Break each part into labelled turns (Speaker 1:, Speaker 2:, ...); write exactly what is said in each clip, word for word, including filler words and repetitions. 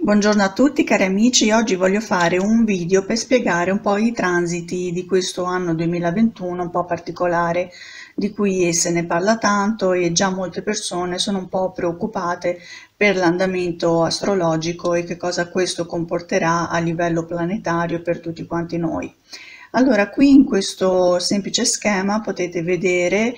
Speaker 1: Buongiorno a tutti cari amici, oggi voglio fare un video per spiegare un po' i transiti di questo anno duemilaventuno un po' particolare, di cui se ne parla tanto e già molte persone sono un po' preoccupate per l'andamento astrologico e che cosa questo comporterà a livello planetario per tutti quanti noi. Allora, qui in questo semplice schema potete vedere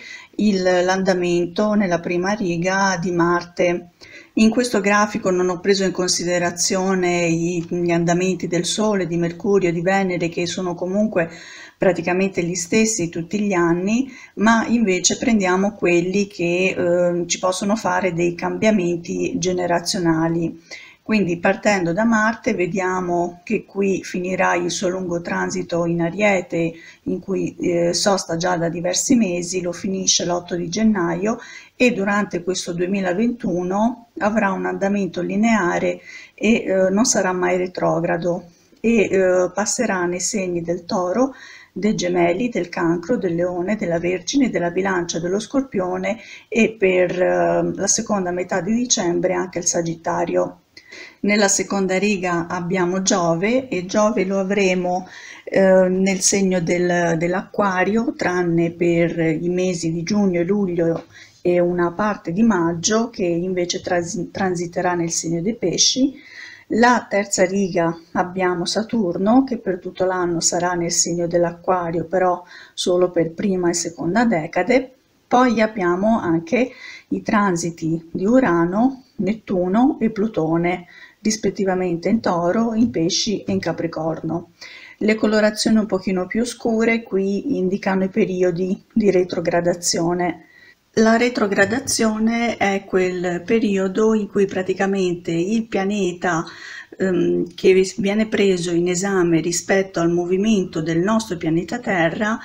Speaker 1: l'andamento nella prima riga di Marte. In questo grafico non ho preso in considerazione gli andamenti del Sole, di Mercurio, di Venere, che sono comunque praticamente gli stessi tutti gli anni, ma invece prendiamo quelli che eh, ci possono fare dei cambiamenti generazionali. Quindi partendo da Marte vediamo che qui finirà il suo lungo transito in Ariete, in cui eh, sosta già da diversi mesi, lo finisce l'otto di gennaio e durante questo duemilaventuno avrà un andamento lineare e eh, non sarà mai retrogrado e eh, passerà nei segni del Toro, dei Gemelli, del Cancro, del Leone, della Vergine, della Bilancia, dello Scorpione e per eh, la seconda metà di dicembre anche il Sagittario. Nella seconda riga abbiamo Giove e Giove lo avremo eh, nel segno del, dell'Acquario, tranne per i mesi di giugno e luglio e una parte di maggio, che invece trans transiterà nel segno dei Pesci. La terza riga abbiamo Saturno, che per tutto l'anno sarà nel segno dell'Acquario, però solo per prima e seconda decade. Poi abbiamo anche i transiti di Urano, Nettuno e Plutone, rispettivamente in Toro, in Pesci e in Capricorno. Le colorazioni un pochino più scure qui indicano i periodi di retrogradazione. La retrogradazione è quel periodo in cui praticamente il pianeta ehm, che viene preso in esame rispetto al movimento del nostro pianeta Terra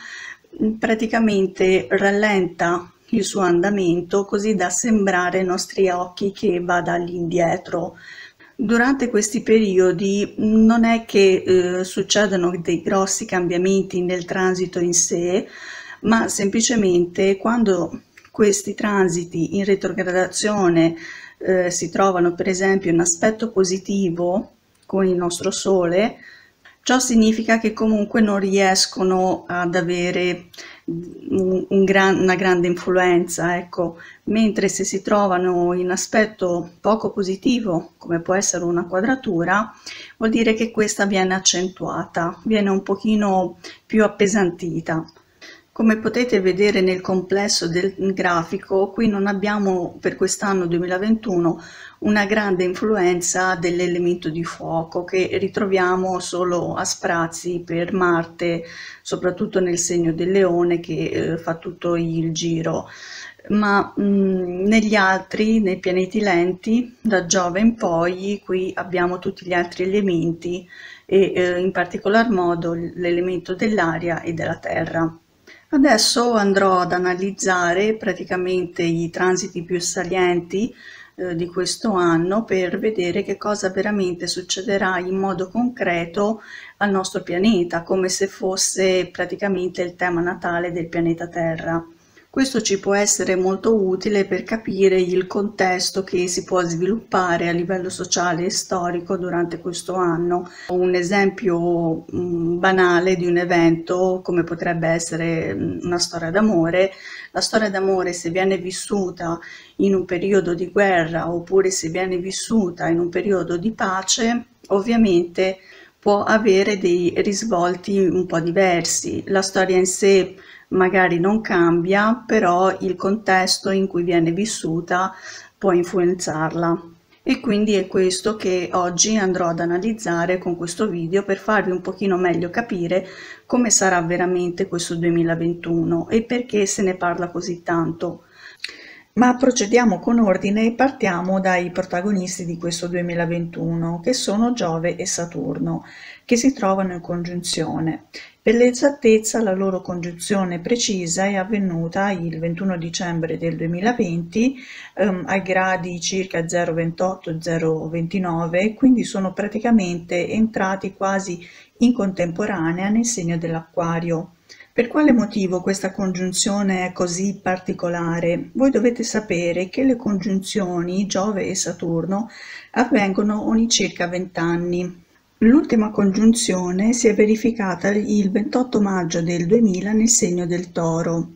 Speaker 1: praticamente rallenta il suo andamento così da sembrare ai nostri occhi che vada all'indietro. Durante questi periodi non è che eh, succedono dei grossi cambiamenti nel transito in sé, ma semplicemente quando questi transiti in retrogradazione eh, si trovano per esempio in aspetto positivo con il nostro Sole, ciò significa che comunque non riescono ad avere un, un gran, una grande influenza, ecco, mentre se si trovano in aspetto poco positivo, come può essere una quadratura, vuol dire che questa viene accentuata, viene un pochino più appesantita. Come potete vedere nel complesso del grafico, qui non abbiamo per quest'anno duemilaventuno una grande influenza dell'elemento di fuoco che ritroviamo solo a sprazzi per Marte, soprattutto nel segno del Leone che eh, fa tutto il giro. Ma mh, negli altri, nei pianeti lenti, da Giove in poi, qui abbiamo tutti gli altri elementi e eh, in particolar modo l'elemento dell'aria e della terra. Adesso andrò ad analizzare praticamente i transiti più salienti eh, di questo anno per vedere che cosa veramente succederà in modo concreto al nostro pianeta, come se fosse praticamente il tema natale del pianeta Terra. Questo ci può essere molto utile per capire il contesto che si può sviluppare a livello sociale e storico durante questo anno. Un esempio mh, banale di un evento come potrebbe essere una storia d'amore. La storia d'amore, se viene vissuta in un periodo di guerra oppure se viene vissuta in un periodo di pace, ovviamente può avere dei risvolti un po' diversi. La storia in sé magari non cambia, però il contesto in cui viene vissuta può influenzarla. E quindi è questo che oggi andrò ad analizzare con questo video per farvi un pochino meglio capire come sarà veramente questo duemilaventuno e perché se ne parla così tanto. Ma procediamo con ordine e partiamo dai protagonisti di questo duemilaventuno, che sono Giove e Saturno, che si trovano in congiunzione. Per l'esattezza, la loro congiunzione precisa è avvenuta il ventuno dicembre del duemilaventi ehm, ai gradi circa zero virgola ventotto zero virgola ventinove, quindi sono praticamente entrati quasi in contemporanea nel segno dell'Acquario. Per quale motivo questa congiunzione è così particolare? Voi dovete sapere che le congiunzioni Giove e Saturno avvengono ogni circa venti anni. L'ultima congiunzione si è verificata il ventotto maggio del duemila nel segno del Toro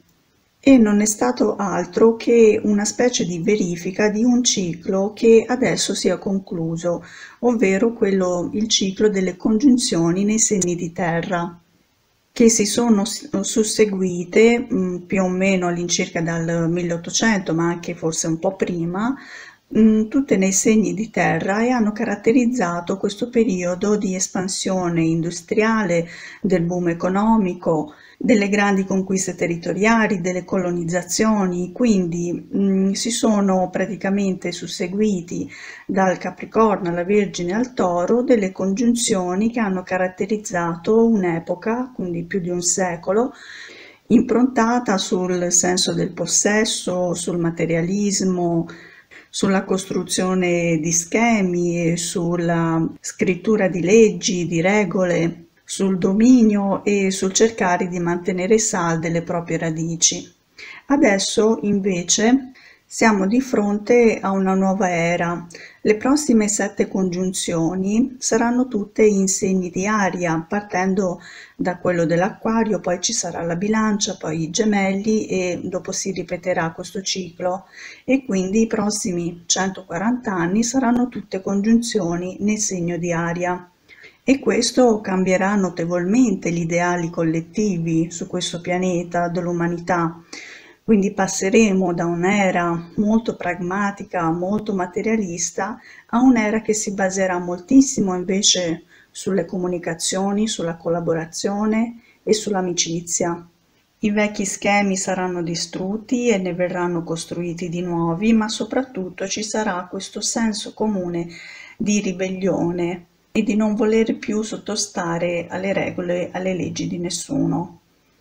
Speaker 1: e non è stato altro che una specie di verifica di un ciclo che adesso si è concluso, ovvero quello, il ciclo delle congiunzioni nei segni di terra, che si sono susseguite mh, più o meno all'incirca dal milleottocento, ma anche forse un po' prima, tutte nei segni di terra, e hanno caratterizzato questo periodo di espansione industriale, del boom economico, delle grandi conquiste territoriali, delle colonizzazioni. Quindi mh, si sono praticamente susseguiti dal Capricorno alla Vergine al Toro delle congiunzioni che hanno caratterizzato un'epoca, quindi più di un secolo, improntata sul senso del possesso, sul materialismo, sulla costruzione di schemi, sulla scrittura di leggi, di regole, sul dominio e sul cercare di mantenere salde le proprie radici. Adesso invece siamo di fronte a una nuova era. Le prossime sette congiunzioni saranno tutte in segni di aria, partendo da quello dell'Acquario, poi ci sarà la Bilancia, poi i Gemelli, e dopo si ripeterà questo ciclo, e quindi i prossimi centoquaranta anni saranno tutte congiunzioni nel segno di aria. E questo cambierà notevolmente gli ideali collettivi su questo pianeta dell'umanità. Quindi passeremo da un'era molto pragmatica, molto materialista, a un'era che si baserà moltissimo invece sulle comunicazioni, sulla collaborazione e sull'amicizia. I vecchi schemi saranno distrutti e ne verranno costruiti di nuovi, ma soprattutto ci sarà questo senso comune di ribellione e di non voler più sottostare alle regole, alle leggi di nessuno.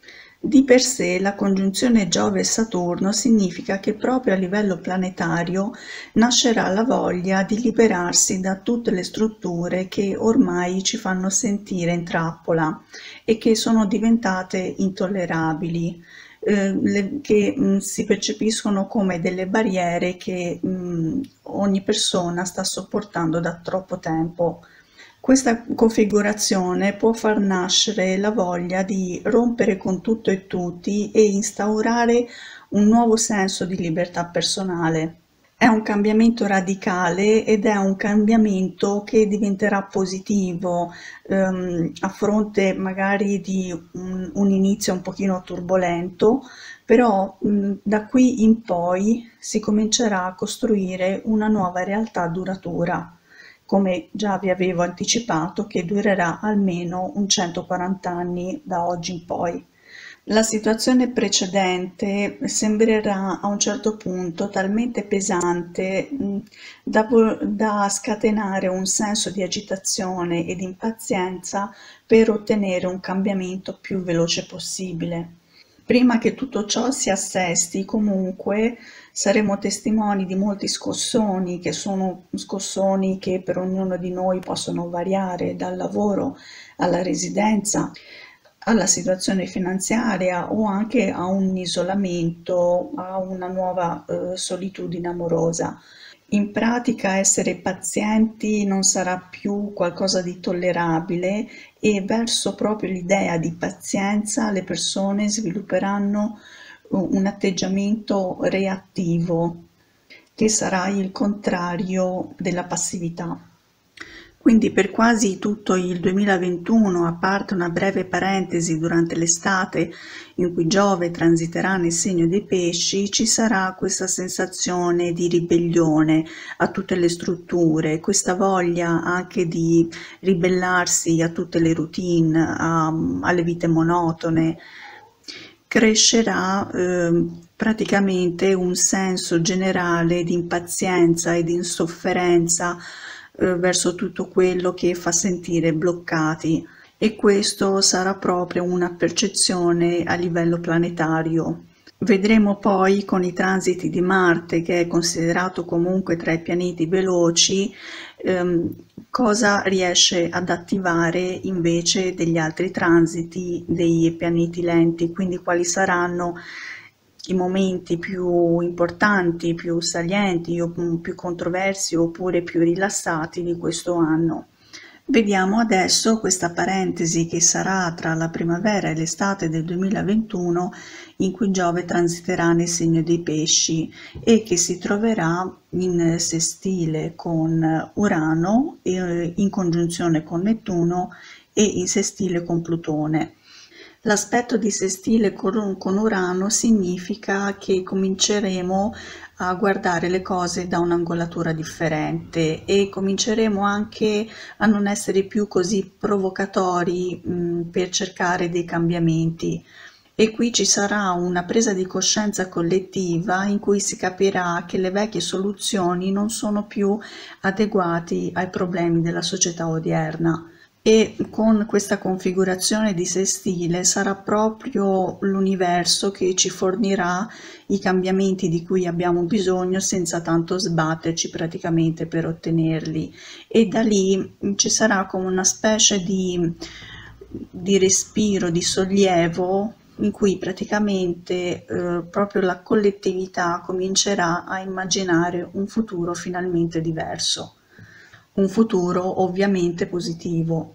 Speaker 1: Di per sé la congiunzione Giove e Saturno significa che proprio a livello planetario nascerà la voglia di liberarsi da tutte le strutture che ormai ci fanno sentire in trappola e che sono diventate intollerabili, eh, le, che mh, si percepiscono come delle barriere che mh, ogni persona sta sopportando da troppo tempo. Questa configurazione può far nascere la voglia di rompere con tutto e tutti e instaurare un nuovo senso di libertà personale. È un cambiamento radicale ed è un cambiamento che diventerà positivo ehm, a fronte magari di un, un inizio un pochino turbolento, però mh, da qui in poi si comincerà a costruire una nuova realtà duratura, come già vi avevo anticipato, che durerà almeno un centoquaranta anni da oggi in poi. La situazione precedente sembrerà a un certo punto talmente pesante da, da scatenare un senso di agitazione e di impazienza per ottenere un cambiamento più veloce possibile. Prima che tutto ciò si assesti, comunque, saremo testimoni di molti scossoni, che sono scossoni che per ognuno di noi possono variare dal lavoro alla residenza, alla situazione finanziaria o anche a un isolamento, a una nuova eh, solitudine amorosa. In pratica essere pazienti non sarà più qualcosa di tollerabile e verso proprio l'idea di pazienza le persone svilupperanno un atteggiamento reattivo che sarà il contrario della passività. Quindi per quasi tutto il duemilaventuno, a parte una breve parentesi durante l'estate in cui Giove transiterà nel segno dei Pesci, ci sarà questa sensazione di ribellione a tutte le strutture, questa voglia anche di ribellarsi a tutte le routine, a, alle vite monotone. Crescerà eh, praticamente un senso generale di impazienza e di insofferenza verso tutto quello che fa sentire bloccati e questo sarà proprio una percezione a livello planetario. Vedremo poi con i transiti di Marte, che è considerato comunque tra i pianeti veloci, ehm, cosa riesce ad attivare invece degli altri transiti dei pianeti lenti, quindi quali saranno i momenti più importanti, più salienti o più controversi oppure più rilassati di questo anno. Vediamo adesso questa parentesi che sarà tra la primavera e l'estate del duemilaventuno, in cui Giove transiterà nel segno dei pesci e che si troverà in sestile con Urano, in congiunzione con Nettuno e in sestile con Plutone. L'aspetto di sestile con, con Urano significa che cominceremo a guardare le cose da un'angolatura differente e cominceremo anche a non essere più così provocatori mh, per cercare dei cambiamenti. E qui ci sarà una presa di coscienza collettiva in cui si capirà che le vecchie soluzioni non sono più adeguate ai problemi della società odierna. E con questa configurazione di sestile sarà proprio l'universo che ci fornirà i cambiamenti di cui abbiamo bisogno senza tanto sbatterci praticamente per ottenerli, e da lì ci sarà come una specie di, di respiro, di sollievo in cui praticamente eh, proprio la collettività comincerà a immaginare un futuro finalmente diverso, un futuro ovviamente positivo.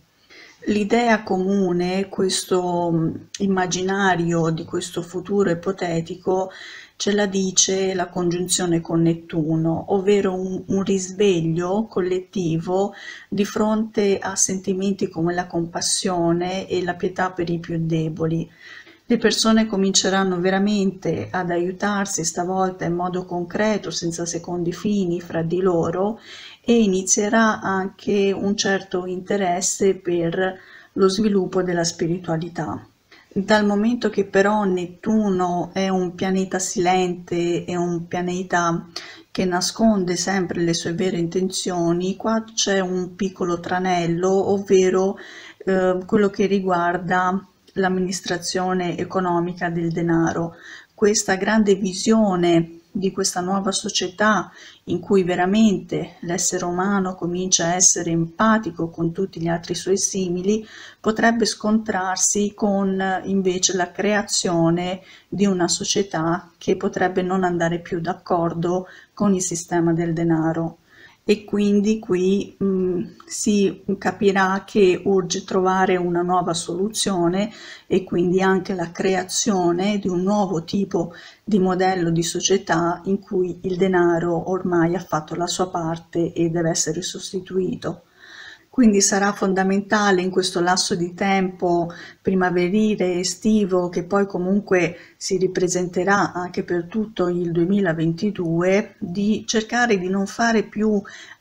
Speaker 1: L'idea comune, questo immaginario di questo futuro ipotetico, ce la dice la congiunzione con Nettuno, ovvero un, un risveglio collettivo di fronte a sentimenti come la compassione e la pietà per i più deboli. Le persone cominceranno veramente ad aiutarsi stavolta in modo concreto, senza secondi fini, fra di loro, e inizierà anche un certo interesse per lo sviluppo della spiritualità. Dal momento che però Nettuno è un pianeta silente, è un pianeta che nasconde sempre le sue vere intenzioni, qua c'è un piccolo tranello, ovvero eh, quello che riguarda l'amministrazione economica del denaro. Questa grande visione di questa nuova società in cui veramente l'essere umano comincia a essere empatico con tutti gli altri suoi simili, potrebbe scontrarsi con invece la creazione di una società che potrebbe non andare più d'accordo con il sistema del denaro. E quindi qui mh, si capirà che urge trovare una nuova soluzione e quindi anche la creazione di un nuovo tipo di modello di società in cui il denaro ormai ha fatto la sua parte e deve essere sostituito. Quindi sarà fondamentale in questo lasso di tempo primaverile, estivo, che poi comunque si ripresenterà anche per tutto il duemilaventidue, di cercare di non fare più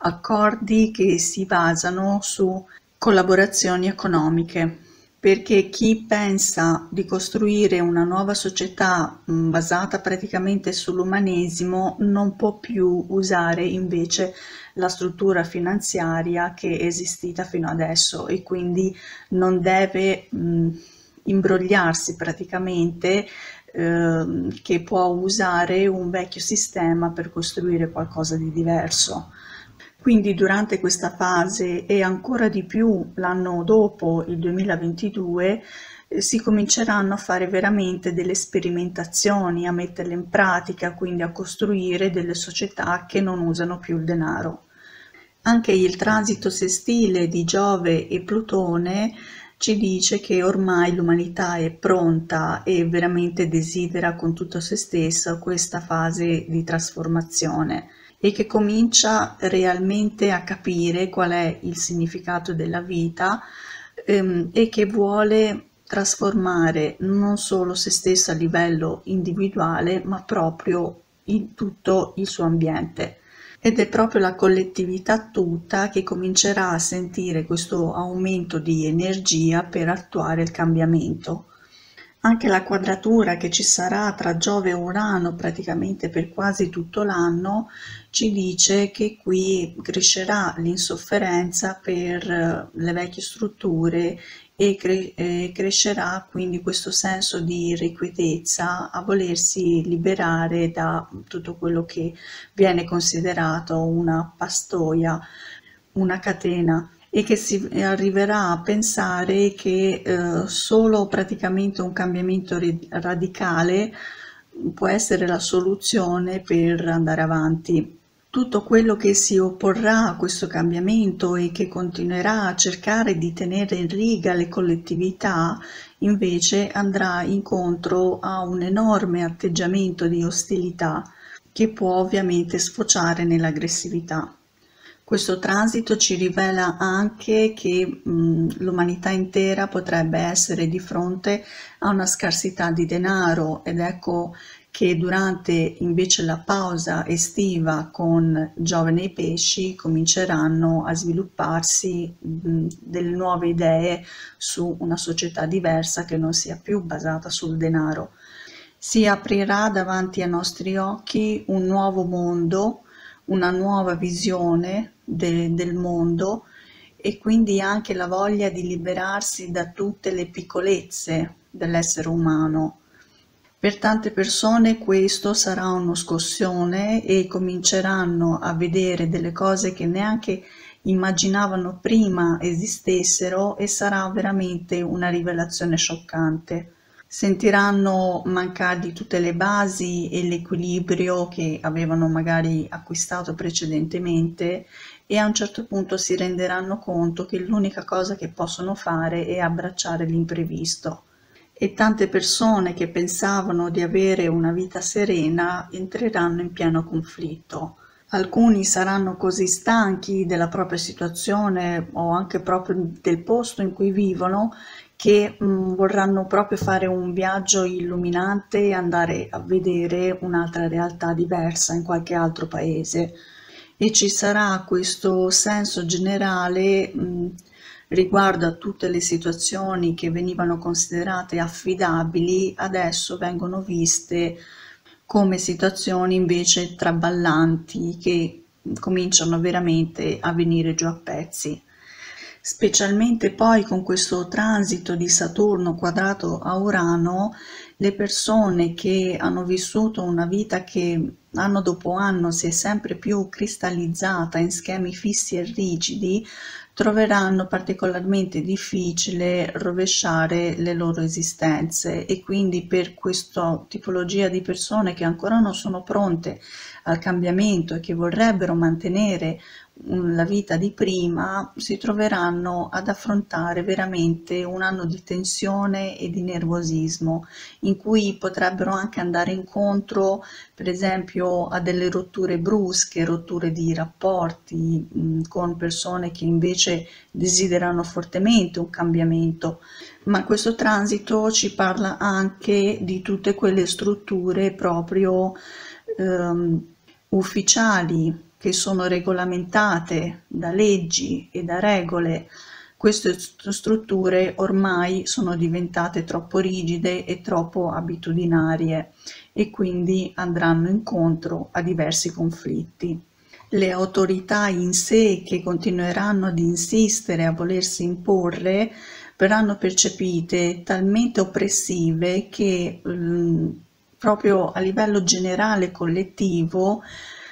Speaker 1: accordi che si basano su collaborazioni economiche, perché chi pensa di costruire una nuova società mh, basata praticamente sull'umanesimo non può più usare invece la struttura finanziaria che è esistita fino adesso, e quindi non deve mh, imbrogliarsi praticamente, eh, che può usare un vecchio sistema per costruire qualcosa di diverso. Quindi durante questa fase e ancora di più l'anno dopo, il duemilaventidue, eh, si cominceranno a fare veramente delle sperimentazioni, a metterle in pratica, quindi a costruire delle società che non usano più il denaro. Anche il transito sestile di Giove e Plutone ci dice che ormai l'umanità è pronta e veramente desidera con tutto se stessa questa fase di trasformazione, e che comincia realmente a capire qual è il significato della vita, ehm, e che vuole trasformare non solo se stessa a livello individuale, ma proprio in tutto il suo ambiente. Ed è proprio la collettività tutta che comincerà a sentire questo aumento di energia per attuare il cambiamento. Anche la quadratura che ci sarà tra Giove e Urano praticamente per quasi tutto l'anno ci dice che qui crescerà l'insofferenza per le vecchie strutture e, cre e crescerà quindi questo senso di irrequietezza a volersi liberare da tutto quello che viene considerato una pastoia, una catena, e che si arriverà a pensare che eh, solo praticamente un cambiamento radicale può essere la soluzione per andare avanti. Tutto quello che si opporrà a questo cambiamento e che continuerà a cercare di tenere in riga le collettività, invece andrà incontro a un enorme atteggiamento di ostilità che può ovviamente sfociare nell'aggressività. Questo transito ci rivela anche che l'umanità intera potrebbe essere di fronte a una scarsità di denaro, ed ecco che durante invece la pausa estiva con Giovane e i pesci cominceranno a svilupparsi mh, delle nuove idee su una società diversa che non sia più basata sul denaro. Si aprirà davanti ai nostri occhi un nuovo mondo, una nuova visione de, del mondo, e quindi anche la voglia di liberarsi da tutte le piccolezze dell'essere umano. Per tante persone questo sarà uno scossone e cominceranno a vedere delle cose che neanche immaginavano prima esistessero, e sarà veramente una rivelazione scioccante. Sentiranno mancargli tutte le basi e l'equilibrio che avevano magari acquistato precedentemente, e a un certo punto si renderanno conto che l'unica cosa che possono fare è abbracciare l'imprevisto. E tante persone che pensavano di avere una vita serena entreranno in pieno conflitto. Alcuni saranno così stanchi della propria situazione o anche proprio del posto in cui vivono che mh, vorranno proprio fare un viaggio illuminante e andare a vedere un'altra realtà diversa in qualche altro paese. E ci sarà questo senso generale mh, riguardo a tutte le situazioni che venivano considerate affidabili, adesso vengono viste come situazioni invece traballanti che cominciano veramente a venire giù a pezzi. Specialmente poi con questo transito di Saturno quadrato a Urano, le persone che hanno vissuto una vita che anno dopo anno si è sempre più cristallizzata in schemi fissi e rigidi, troveranno particolarmente difficile rovesciare le loro esistenze, e quindi per questa tipologia di persone che ancora non sono pronte al cambiamento e che vorrebbero mantenere la vita di prima, si troveranno ad affrontare veramente un anno di tensione e di nervosismo, in cui potrebbero anche andare incontro per esempio a delle rotture brusche, rotture di rapporti mh, con persone che invece desiderano fortemente un cambiamento. Ma questo transito ci parla anche di tutte quelle strutture proprio ehm, ufficiali, che sono regolamentate da leggi e da regole. Queste strutture ormai sono diventate troppo rigide e troppo abitudinarie, e quindi andranno incontro a diversi conflitti. Le autorità in sé, che continueranno ad insistere a volersi imporre, verranno percepite talmente oppressive che mh, proprio a livello generale collettivo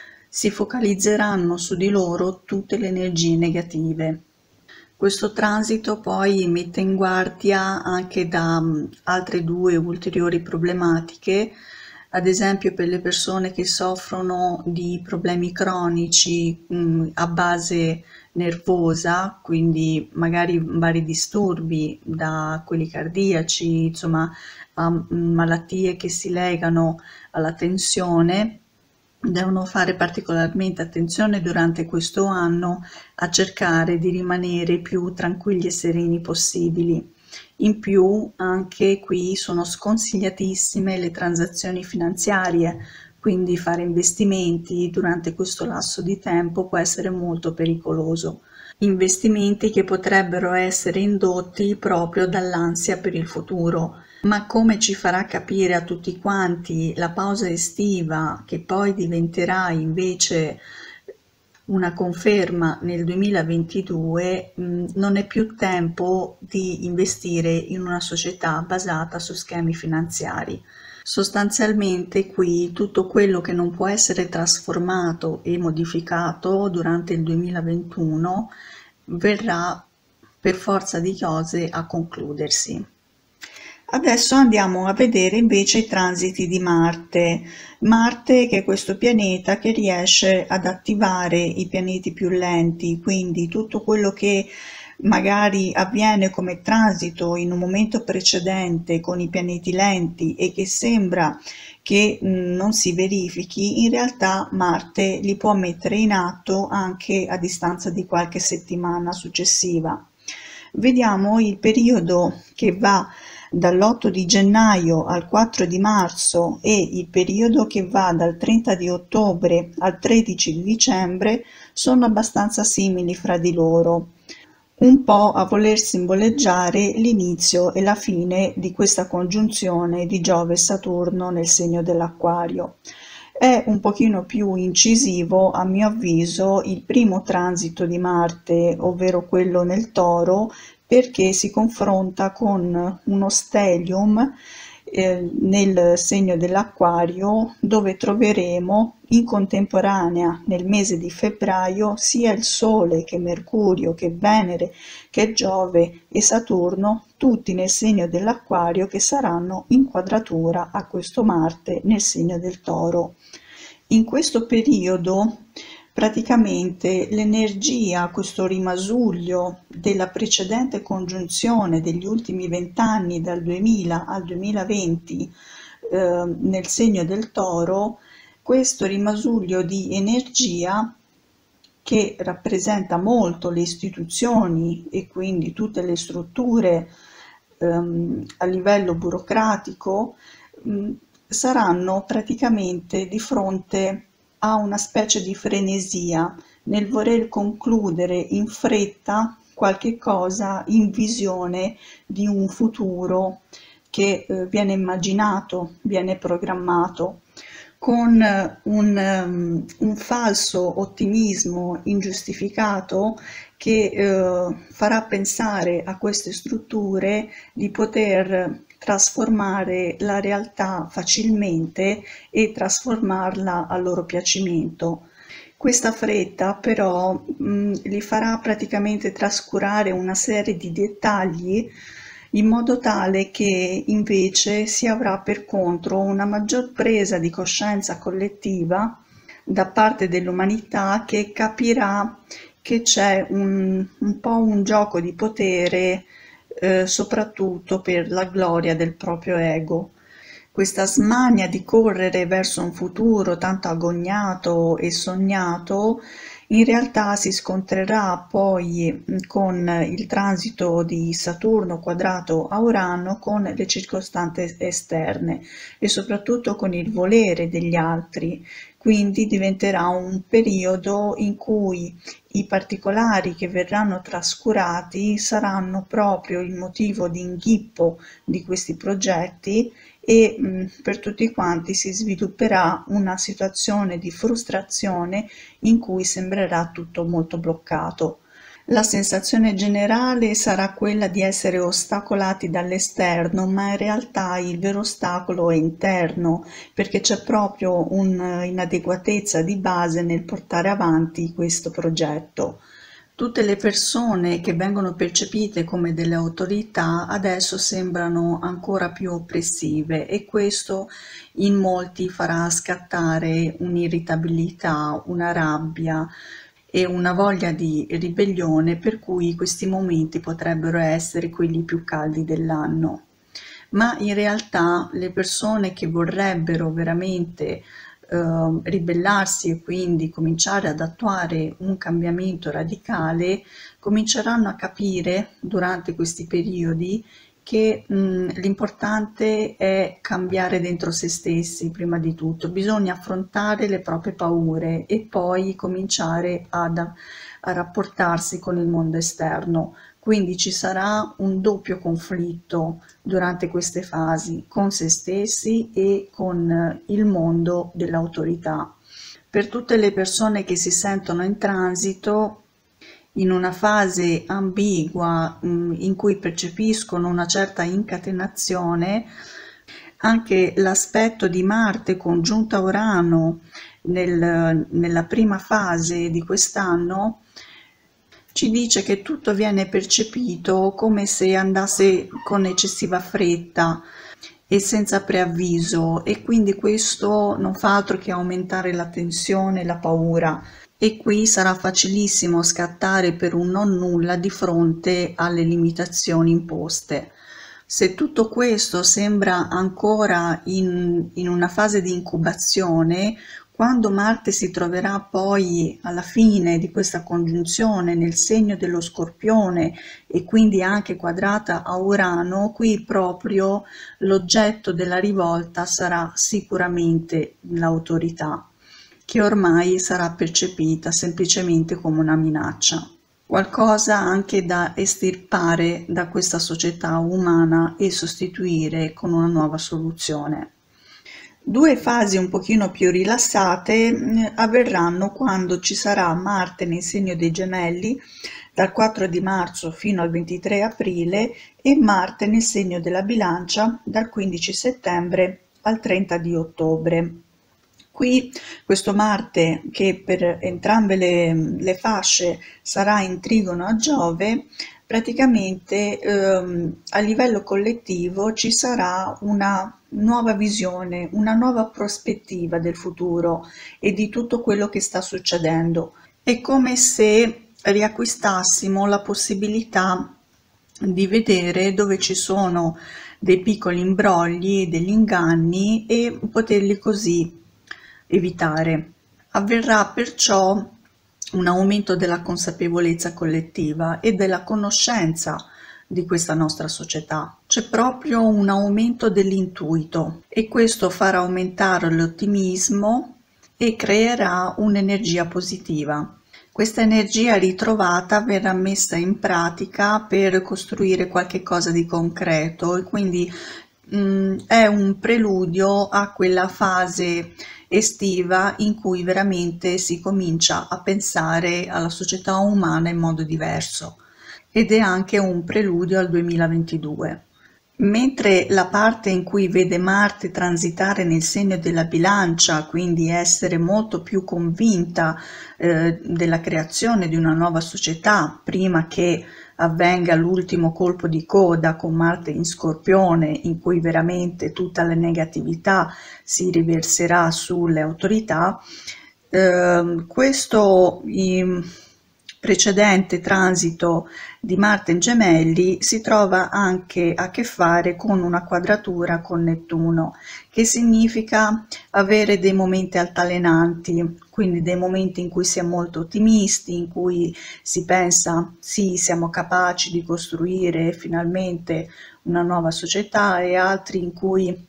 Speaker 1: si focalizzeranno su di loro tutte le energie negative. Questo transito poi mette in guardia anche da mh, altre due ulteriori problematiche, ad esempio per le persone che soffrono di problemi cronici mh, a base nervosa, quindi magari vari disturbi, da quelli cardiaci, insomma, a mh, malattie che si legano alla tensione. Devono fare particolarmente attenzione durante questo anno a cercare di rimanere più tranquilli e sereni possibili. In più, anche qui sono sconsigliatissime le transazioni finanziarie, quindi fare investimenti durante questo lasso di tempo può essere molto pericoloso. Investimenti che potrebbero essere indotti proprio dall'ansia per il futuro. Ma come ci farà capire a tutti quanti la pausa estiva, che poi diventerà invece una conferma nel duemilaventidue, mh, non è più tempo di investire in una società basata su schemi finanziari. Sostanzialmente qui tutto quello che non può essere trasformato e modificato durante il duemilaventuno verrà per forza di cose a concludersi. Adesso andiamo a vedere invece i transiti di Marte. Marte, che è questo pianeta che riesce ad attivare i pianeti più lenti, quindi tutto quello che magari avviene come transito in un momento precedente con i pianeti lenti e che sembra che non si verifichi, in realtà Marte li può mettere in atto anche a distanza di qualche settimana successiva. Vediamo il periodo che va dall'otto di gennaio al quattro di marzo e il periodo che va dal trenta di ottobre al tredici di dicembre sono abbastanza simili fra di loro, un po' a voler simboleggiare l'inizio e la fine di questa congiunzione di Giove e Saturno nel segno dell'Acquario. È un pochino più incisivo, a mio avviso, il primo transito di Marte, ovvero quello nel Toro, perché si confronta con uno stellium eh, nel segno dell'Acquario, dove troveremo in contemporanea nel mese di febbraio sia il Sole che Mercurio, che Venere, che Giove e Saturno, tutti nel segno dell'Acquario, che saranno in quadratura a questo Marte nel segno del Toro. In questo periodo praticamente l'energia, questo rimasuglio della precedente congiunzione degli ultimi vent'anni, dal duemila al duemilaventi, eh, nel segno del Toro, questo rimasuglio di energia che rappresenta molto le istituzioni e quindi tutte le strutture ehm, a livello burocratico, mh, saranno praticamente di fronte a una specie di frenesia nel voler concludere in fretta qualche cosa in visione di un futuro che eh, viene immaginato, viene programmato, con un, um, un falso ottimismo ingiustificato che eh, farà pensare a queste strutture di poter trasformare la realtà facilmente e trasformarla a loro piacimento. Questa fretta però mh, li farà praticamente trascurare una serie di dettagli in modo tale che invece si avrà per contro una maggior presa di coscienza collettiva da parte dell'umanità, che capirà che c'è un, un po' un gioco di potere eh, soprattutto per la gloria del proprio ego. Questa smania di correre verso un futuro tanto agognato e sognato in realtà si scontrerà poi con il transito di Saturno quadrato a Urano, con le circostanze esterne e soprattutto con il volere degli altri. Quindi diventerà un periodo in cui i particolari che verranno trascurati saranno proprio il motivo di inghippo di questi progetti e mh, per tutti quanti si svilupperà una situazione di frustrazione in cui sembrerà tutto molto bloccato. La sensazione generale sarà quella di essere ostacolati dall'esterno, ma in realtà il vero ostacolo è interno, perché c'è proprio un'inadeguatezza di base nel portare avanti questo progetto. Tutte le persone che vengono percepite come delle autorità adesso sembrano ancora più oppressive e questo in molti farà scattare un'irritabilità, una rabbia e una voglia di ribellione, per cui questi momenti potrebbero essere quelli più caldi dell'anno. Ma in realtà le persone che vorrebbero veramente Uh, ribellarsi e quindi cominciare ad attuare un cambiamento radicale, cominceranno a capire durante questi periodi che l'importante è cambiare dentro se stessi prima di tutto, bisogna affrontare le proprie paure e poi cominciare ad, a rapportarsi con il mondo esterno. Quindi ci sarà un doppio conflitto durante queste fasi con se stessi e con il mondo dell'autorità. Per tutte le persone che si sentono in transito, in una fase ambigua mh, in cui percepiscono una certa incatenazione, anche l'aspetto di Marte congiunta Urano nel, nella prima fase di quest'anno ci dice che tutto viene percepito come se andasse con eccessiva fretta e senza preavviso, e quindi questo non fa altro che aumentare la tensione e la paura, e qui sarà facilissimo scattare per un non nulla di fronte alle limitazioni imposte. Se tutto questo sembra ancora in, in una fase di incubazione, quando Marte si troverà poi alla fine di questa congiunzione nel segno dello Scorpione e quindi anche quadrata a Urano, qui proprio l'oggetto della rivolta sarà sicuramente l'autorità, che ormai sarà percepita semplicemente come una minaccia. Qualcosa anche da estirpare da questa società umana e sostituire con una nuova soluzione. Due fasi un pochino più rilassate mh, avverranno quando ci sarà Marte nel segno dei Gemelli dal quattro di marzo fino al ventitré aprile e Marte nel segno della Bilancia dal quindici settembre al trenta di ottobre. Qui questo Marte, che per entrambe le, le fasce sarà in trigono a Giove, praticamente ehm, a livello collettivo ci sarà una nuova visione, una nuova prospettiva del futuro e di tutto quello che sta succedendo. È come se riacquistassimo la possibilità di vedere dove ci sono dei piccoli imbrogli, degli inganni e poterli così evitare. Avverrà perciò un aumento della consapevolezza collettiva e della conoscenza di questa nostra società. C'è proprio un aumento dell'intuito e questo farà aumentare l'ottimismo e creerà un'energia positiva. Questa energia ritrovata verrà messa in pratica per costruire qualche cosa di concreto e quindi mh, è un preludio a quella fase estiva in cui veramente si comincia a pensare alla società umana in modo diverso, ed è anche un preludio al duemilaventidue. Mentre la parte in cui vede Marte transitare nel segno della Bilancia, quindi essere molto più convinta eh, della creazione di una nuova società prima che avvenga l'ultimo colpo di coda con Marte in Scorpione, in cui veramente tutta la negatività si riverserà sulle autorità, eh, questo in precedente transito di Marte in Gemelli si trova anche a che fare con una quadratura con Nettuno, che significa avere dei momenti altalenanti, quindi dei momenti in cui si è molto ottimisti, in cui si pensa sì, siamo capaci di costruire finalmente una nuova società, e altri in cui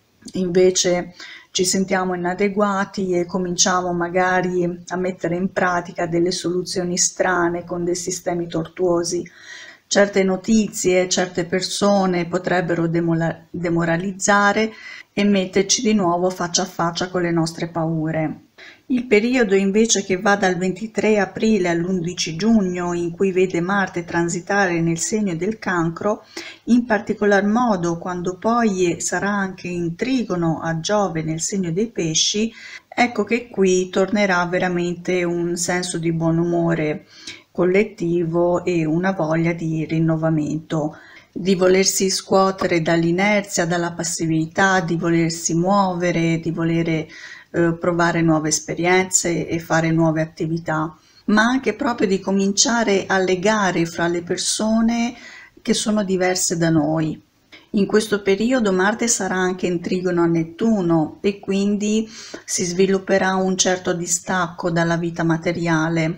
Speaker 1: invece ci sentiamo inadeguati e cominciamo magari a mettere in pratica delle soluzioni strane con dei sistemi tortuosi. Certe notizie, certe persone potrebbero demoralizzare e metterci di nuovo faccia a faccia con le nostre paure. Il periodo invece che va dal ventitré aprile all'undici giugno, in cui vede Marte transitare nel segno del Cancro, in particolar modo quando poi sarà anche in trigono a Giove nel segno dei Pesci, ecco che qui tornerà veramente un senso di buon umore collettivo e una voglia di rinnovamento, di volersi scuotere dall'inerzia, dalla passività, di volersi muovere, di volere eh, provare nuove esperienze e fare nuove attività, ma anche proprio di cominciare a legare fra le persone che sono diverse da noi. In questo periodo Marte sarà anche in trigono a Nettuno e quindi si svilupperà un certo distacco dalla vita materiale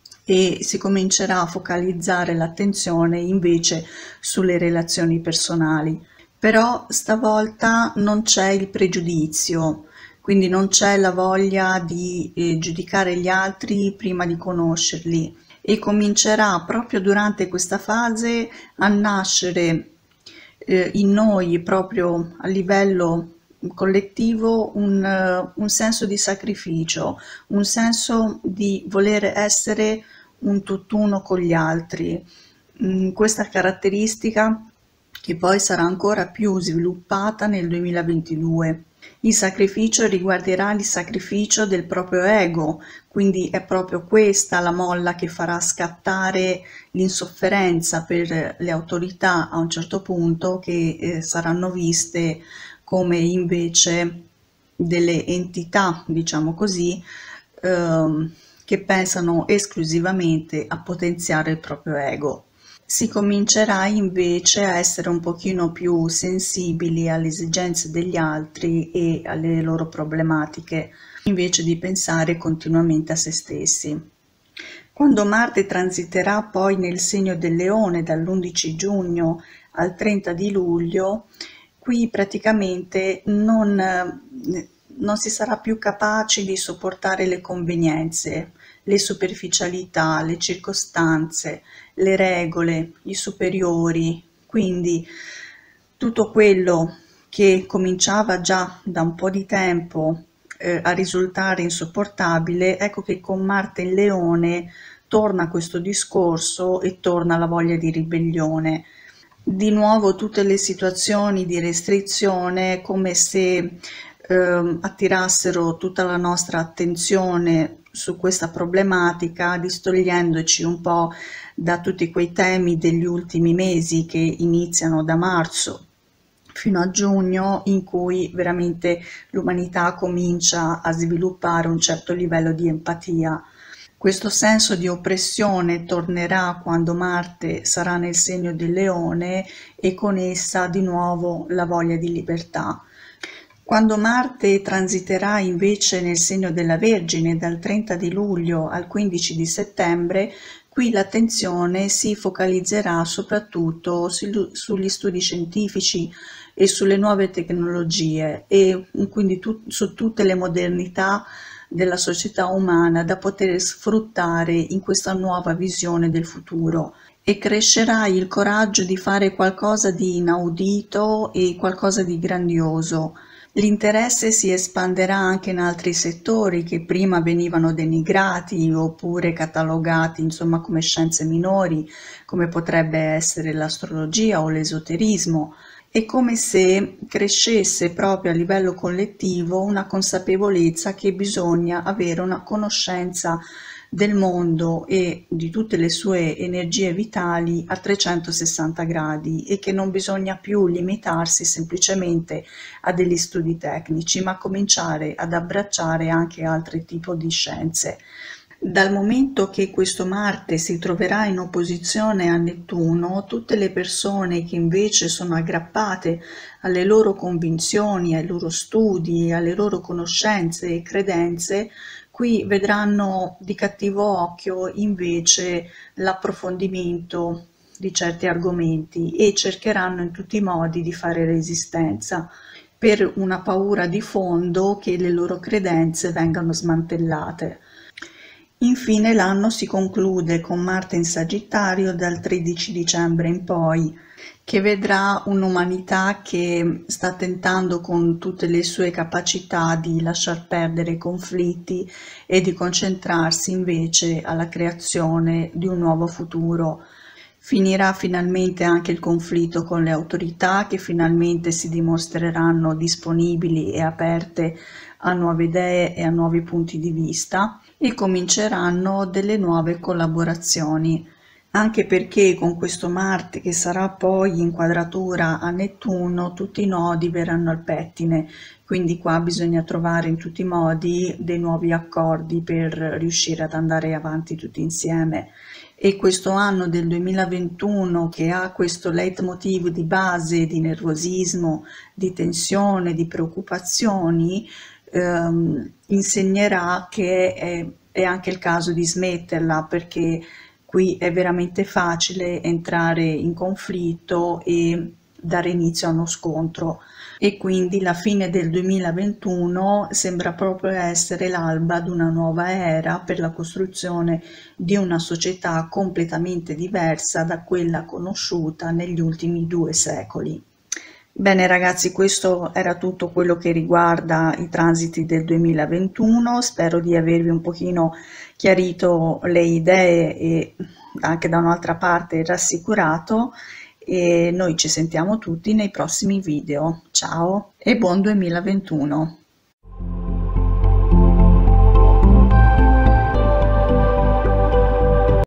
Speaker 1: e si comincerà a focalizzare l'attenzione invece sulle relazioni personali. Però stavolta non c'è il pregiudizio, quindi non c'è la voglia di eh, giudicare gli altri prima di conoscerli, e comincerà proprio durante questa fase a nascere eh, in noi, proprio a livello collettivo un, uh, un senso di sacrificio, un senso di voler essere un tutt'uno con gli altri. Mm, questa caratteristica che poi sarà ancora più sviluppata nel duemilaventidue. Il sacrificio riguarderà il sacrificio del proprio ego, quindi è proprio questa la molla che farà scattare l'insofferenza per le autorità a un certo punto, che eh, saranno viste come invece delle entità, diciamo così, ehm, che pensano esclusivamente a potenziare il proprio ego. Si comincerà invece a essere un pochino più sensibili alle esigenze degli altri e alle loro problematiche, invece di pensare continuamente a se stessi. Quando Marte transiterà poi nel segno del Leone dall'undici giugno al trenta di luglio, qui praticamente non, non si sarà più capaci di sopportare le convenienze, le superficialità, le circostanze, le regole, i superiori, quindi tutto quello che cominciava già da un po' di tempo eh, a risultare insopportabile, ecco che con Marte in Leone torna questo discorso e torna la voglia di ribellione. Di nuovo tutte le situazioni di restrizione come se eh, attirassero tutta la nostra attenzione su questa problematica, distogliendoci un po' da tutti quei temi degli ultimi mesi che iniziano da marzo fino a giugno, in cui veramente l'umanità comincia a sviluppare un certo livello di empatia. Questo senso di oppressione tornerà quando Marte sarà nel segno del Leone e con essa di nuovo la voglia di libertà. Quando Marte transiterà invece nel segno della Vergine dal trenta di luglio al quindici di settembre, qui l'attenzione si focalizzerà soprattutto sugli studi scientifici e sulle nuove tecnologie e quindi tu, su tutte le modernità della società umana da poter sfruttare in questa nuova visione del futuro, e crescerà il coraggio di fare qualcosa di inaudito e qualcosa di grandioso. L'interesse si espanderà anche in altri settori che prima venivano denigrati oppure catalogati, insomma, come scienze minori, come potrebbe essere l'astrologia o l'esoterismo. È come se crescesse proprio a livello collettivo una consapevolezza che bisogna avere una conoscenza del mondo e di tutte le sue energie vitali a trecentosessanta gradi, e che non bisogna più limitarsi semplicemente a degli studi tecnici, ma cominciare ad abbracciare anche altri tipi di scienze. Dal momento che questo Marte si troverà in opposizione a Nettuno, tutte le persone che invece sono aggrappate alle loro convinzioni, ai loro studi, alle loro conoscenze e credenze, qui vedranno di cattivo occhio invece l'approfondimento di certi argomenti e cercheranno in tutti i modi di fare resistenza per una paura di fondo che le loro credenze vengano smantellate. Infine l'anno si conclude con Marte in Sagittario dal tredici dicembre in poi, che vedrà un'umanità che sta tentando con tutte le sue capacità di lasciar perdere i conflitti e di concentrarsi invece alla creazione di un nuovo futuro. Finirà finalmente anche il conflitto con le autorità, che finalmente si dimostreranno disponibili e aperte a nuove idee e a nuovi punti di vista, e cominceranno delle nuove collaborazioni, anche perché con questo Marte che sarà poi in quadratura a Nettuno tutti i nodi verranno al pettine, quindi qua bisogna trovare in tutti i modi dei nuovi accordi per riuscire ad andare avanti tutti insieme. E questo anno del duemilaventuno, che ha questo leitmotiv di base di nervosismo, di tensione, di preoccupazioni, ehm, insegnerà che è, è anche il caso di smetterla, perché qui è veramente facile entrare in conflitto e dare inizio a uno scontro, e quindi la fine del duemilaventuno sembra proprio essere l'alba di una nuova era per la costruzione di una società completamente diversa da quella conosciuta negli ultimi due secoli. Bene ragazzi, questo era tutto quello che riguarda i transiti del duemilaventuno, spero di avervi un pochino chiarito le idee e anche da un'altra parte rassicurato, e noi ci sentiamo tutti nei prossimi video. Ciao e buon duemilaventuno!